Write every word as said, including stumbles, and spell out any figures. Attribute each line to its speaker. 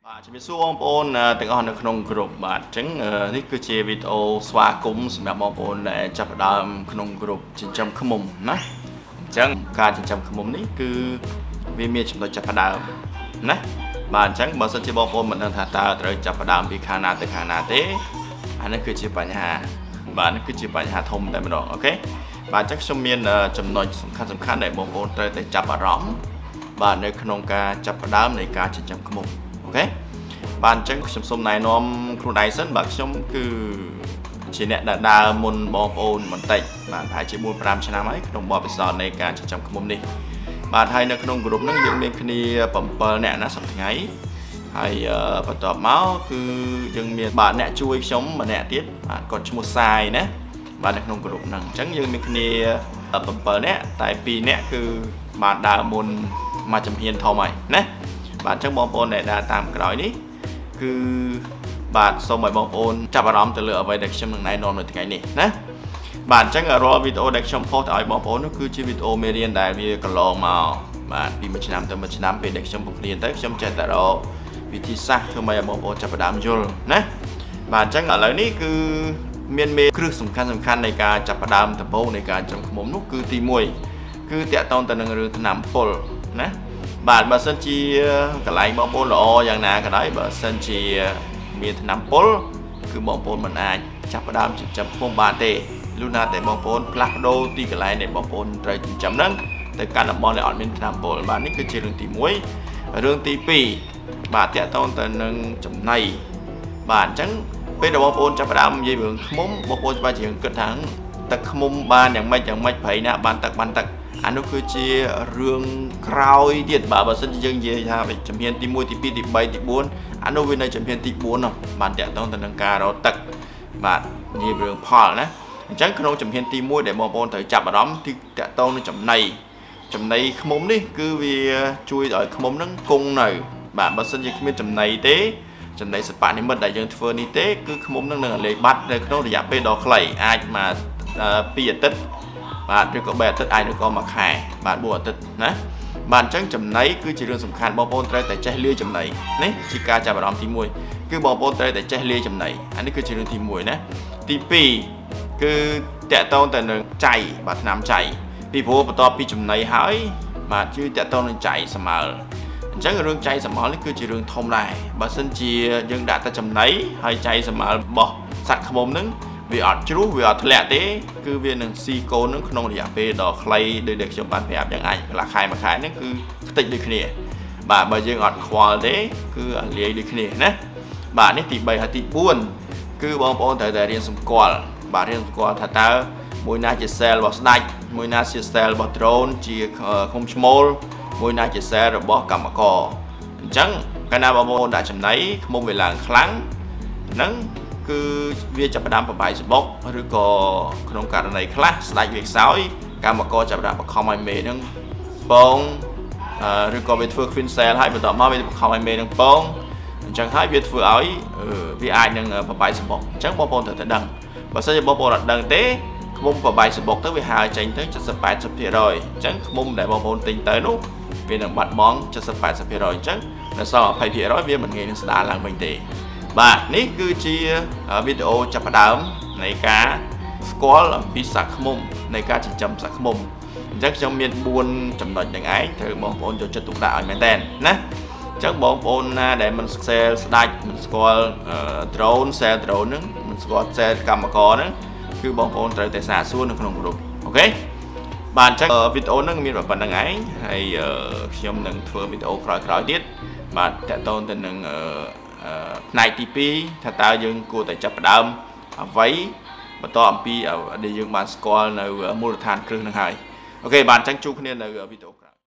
Speaker 1: จะมีส่วนบนแต่ก็ในขนมกรุบบาดจังนี่คือเจวิโอสวากุ้มสำหรับบางคนในจับดามขนมกรุบจินจำขมุมนะจังการจินจำขมุมนี้คือวิมีจำนวนจับดามนะบาดจังบางส่วนที่บางคนมันทาตาเราจับดามพิคานาแต่ขานาเตอันนั้นคือจีปัญหาบาดนั่นคือจีปัญหาทมแต่ไม่หรอกโอเคบาดจังสมัยจำนวนสำคัญสำคัญในบางคนเราแต่จับอารมณ์บาดในขนมการจับดามในการจินจำขมุมโอเคบานจังชมสมนายน้อมครูนายเส้นบักชมคือชีเนตดามุนบอลโอนมันเตะบานไทยจีบุญพรามชนะไหมขนมบอลไปสอนในการจำขมุมนี้บานไทยในขนมกลุ่มนั้นยังมีคดีปั่มเปิลเนี่ยนะสัปดาห์ไงให้ประตอบเมาส์คือยังมีบานเนี่ยช่วยชมบานเนี่ยติดบานก่อนชมุสายนะบานในขนมกลุ่มนั้นจังยังมีคดีปั่มเปิลเนี่ยแต่ปีเนี่ยคือบานดามุนมาจำเพียนทอใหม่นะบานจังบอลโอนเนี่ยดาตามกล่อยนี้คือบาทสมัยบางคนจับอารมณ์จะเลือกไว้เด็กชมหนึ่งในนอนในថ្ងៃនេះណាบาทจังรอวิดีโอเด็กชมโพสต์ឲ្យបងប្អូននោះគឺជាវីដេអូមេរៀនដែលវាកន្លងមកបាទពីមួយឆ្នាំទៅមួយឆ្នាំពេលด็กខ្ញុំបង្រៀនទៅខ្ញុំចេះតែរកវិធីសាស្ត្រធ្វើម៉េចឲ្យបងប្អូនចាប់ផ្ដើមយល់ណាបាទអញ្ចឹងឥឡូវនេះគឺមានមេគ្រឹះសំខាន់សំខាន់នៃការចាប់ផ្ដើមដំបូងនៃការចំខ្មុំនោះគឺទីមួយគឺតាក់ទងទៅនឹងរឿងថ្នាំពុលណាបាទបើសិនជាកន្លែងបងប្អូនល្អយ៉ាងណាក៏ដោយបើសិនជាមានថ្នាំពុលគឺបងប្អូនមិនអាចចាប់ផ្ដើមចិញ្ចឹមឃ្មុំបានទេលុះណាតែបងប្អូនផ្លាស់ប្ដូរទីកន្លែងដែលបងប្អូនត្រូវចិញ្ចឹមហ្នឹងទៅកាន់តំបន់ដែលអត់មានថ្នាំពុលបាទនេះគឺជារឿងទីមួយរឿងទីពីរបាទតាក់ទងទៅនឹងចំណីបាទអញ្ចឹងពេលដែលបងប្អូនចាប់ផ្ដើមនិយាយរឿងឃ្មុំបងប្អូនច្បាស់ជាគិតថាទឹកឃ្មុំបានយ៉ាងម៉េចយ៉ាងម៉េចប្រៃណាបានទឹកបានទឹកអានោះគឺជារឿងក្រោយទៀតបាទបើសិនជាយើងនិយាយថាជំហានទីមួយទីពីរទីបីទីបួនអានោះវានៅជំហានទីបួននោះបានតាក់ទងទៅនឹងការរកទឹកបាទនិយាយរឿងផលណាអញ្ចឹងក្នុងជំហានទីមួយដែលបងប្អូនត្រូវចាប់អារម្មណ៍ទីតាក់ទងនឹងចំណីចំណីឃ្មុំនេះគឺវាជួយឲ្យឃ្មុំនឹងគង់នៅបាទបើសិនជាគ្មានចំណីទេចំណីសពនិមិត្តដែលយើងធ្វើនេះទេគឺឃ្មុំនឹងនឹងលេបាត់នៅក្នុងរយៈពេលដ៏ខ្លីអាចមកពីរអាទិត្យបាទឬក៏បីអាទិត្យអាចឬក៏មួយខែបាទបួនអាទិត្យណាបាទអញ្ចឹងចំណីគឺជារឿងសំខាន់បងប្អូនត្រូវតែចេះលាយចំណីនេះជាការចាប់អារម្មណ៍ទីមួយគឺបងប្អូនត្រូវតែចេះលាយចំណីអានេះគឺជារឿងទីមួយណាទីពីរគឺតកតងទៅនឹងចៃបាទថ្នាំចៃពីព្រោះបន្ទាប់ពីចំណីហើយបាទគឺតកតងនឹងចៃសម្មើលអញ្ចឹងរឿងចៃសម្មើលនេះគឺជារឿងធំដែរបើសិនជាយើងដាក់តែចំណីហើយចៃសម្មើលរបស់សត្វឃ្មុំហ្នឹងវាអត់ជ្រុះវាអត់ធ្លាក់ទេគឺវានឹងស៊ីកូននឹងក្នុងរយៈពេលដ៏ខ្លីដោយដែលខ្ញុំបានប្រាប់យ៉ាងអាចកន្លះខែមួយខែហ្នឹងគឺខ្ទេចដូចគ្នាបាទបើយើងអត់ខ្វល់ទេគឺលាយដូចគ្នាណាបាទនេះទីបីហើយទីបួនគឺបងប្អូនត្រូវតែរៀនសម្គាល់បាទរៀនសម្គាល់ថាតើមួយណាជា cell របស់ស្ដេចមួយណាជា cell របស់ drone ជាឃុំឈ្មោលមួយណាជា cell របស់កម្មករអញ្ចឹងកាលណាបងប្អូនដាក់ចំណីឃុំវាឡើងខ្លាំងហ្នឹងគឺវាចាប់ផ្ដើមប្របាយសបុកឬក៏ក្នុងករណីខ្លះស្ដេចវាខ្សោយកម្មករចាប់ផ្ដើមបង្ខំឲ្យមេនឹងពងឬក៏វាធ្វើ queen cell ហើយបន្ទាប់មកវាបង្ខំឲ្យមេនឹងពងអញ្ចឹងហើយវាធ្វើឲ្យវាអាចនឹងប្របាយសបុកអញ្ចឹងបងប្អូនត្រូវតែដឹងបើសិនជាបងប្អូនអត់ដឹងទេឃ្មុំប្របាយសបុកទៅវាហើរចេញទៅ เจ็ดสิบ แปดสิบ%អញ្ចឹងឃ្មុំដែលបងប្អូនទិញទៅនោះវានឹងបាត់បង់ เจ็ดสิบ แปดสิบ%អញ្ចឹងនៅសល់ ยี่สิบ%វាមិនងាយនឹងស្ដារឡើងវិញទេបាទនេះគឺជាវីដេអូចាប់ផ្ដើមនៃការស្គាល់អំពីសត្វឃ្មុំនៃការចិញ្ចឹមសត្វឃ្មុំអញ្ចឹងខ្ញុំមានបួនចំណុចនឹងឯងត្រូវបងប្អូនយកចិត្តទុកដាក់ឲ្យមែនតើណាអញ្ចឹងបងប្អូនណាដែលមិនស្គាល់ស្ដាច់មិនស្គាល់ drone cell drone ហ្នឹងមិនស្គាល់ cell កម្មករហ្នឹងគឺបងប្អូនត្រូវតែសាកសួរនៅក្នុងក្រុមអូខេបាទអញ្ចឹងវីដេអូហ្នឹងមានប៉ុណ្្នឹងឯងហើយខ្ញុំនឹងធ្វើវីដេអូក្រោយៗទៀតបាទតកតងទៅនឹងផ្នែកទីពីរថាតើយើងគួរតែចាប់ផ្ដើមអ្វីបន្តអំពីដែលយើងបានស្គាល់នៅមូលដ្ឋានគ្រឹះនឹងហើយអូខេបាទអញ្ចឹងជួបគ្នានៅវីដេអូ